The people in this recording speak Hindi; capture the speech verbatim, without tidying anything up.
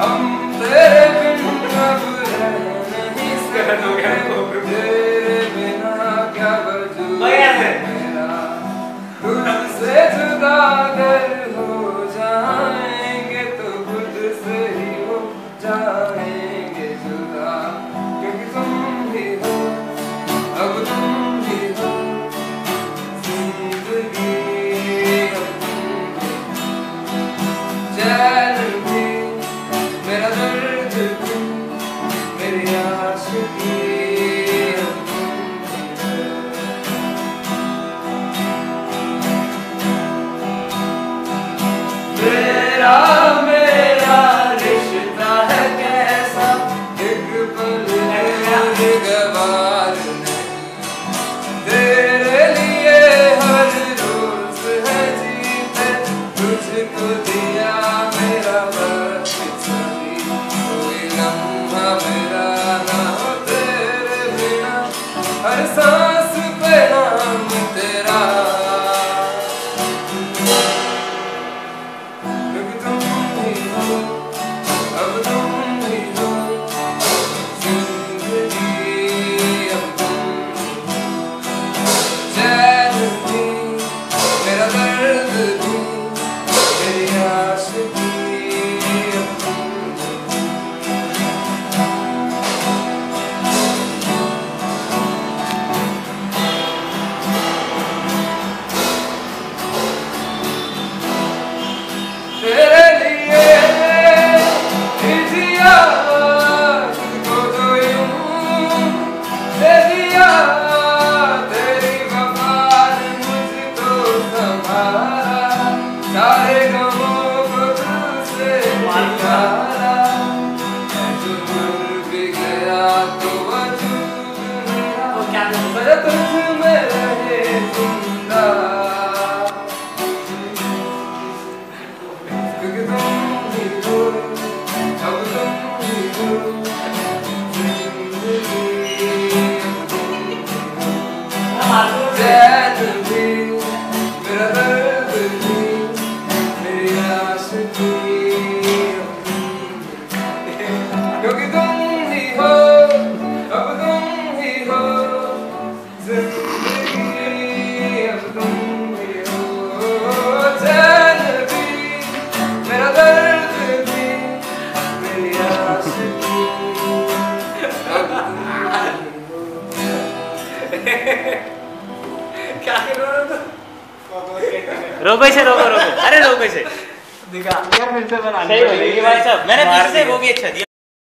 हम तेरे बिन अब रह नहीं सकते, तेरे बिना क्या वजूद मेरा, तुझसे जुदा अगर हो जाएंगे तो खुद से ही हो जाएंगे जुदा, क्योंकि तुम ही हो, अब तुम ही हो जिंदगी, अब तुम चैन भी, मेरा दर्द भी, मेरी आशिकी, अब तुम ही हो। तेरा मेरा रिश्ता है कैसा, एक पल है गवार नहीं, तेरे लिए हर रोज है जीते, तुझको दिया मेरा वक्त सभी, कोई लम्हा मेरा ना हो तेरे बिना, हर सांस पे नाम तेरा, क्योंकि तुम ही हो, अब तुम ही हो जिंदगी, अब तुम चैन भी, मेरा दर्द भी, मेरी आशिकी, अब तुम तेरे लिए ही जिया, तुझको जो यूं दे दिया, तेरी वफा ने मुझको संभाला, सारे गमों को तुझसे निकाला, मैं जो मर भी गया तो वजूद मेरा सदा तुझ में रहे जिंदा, क्योंकि तुम ही हो, अब तुम ही हो जिंदगी, अब तुम ही हो चैन भी, मेरा दर्द भी, मेरी आशिकी, अब तुम ही हो। क्योंकि तुम ही हो, अब तुम ही हो जिंदगी, अब तुम ही हो चैन भी, मेरा दर्द भी, मेरी आशिकी, अब तुम ही हो। क्या कर रहे हो तुम? रोको इसे, रोको रोको, अरे रोको इसे, दिखा यार फिर से बना सही बोली भाई साहब, मैंने पीछे से वो भी अच्छा दिया।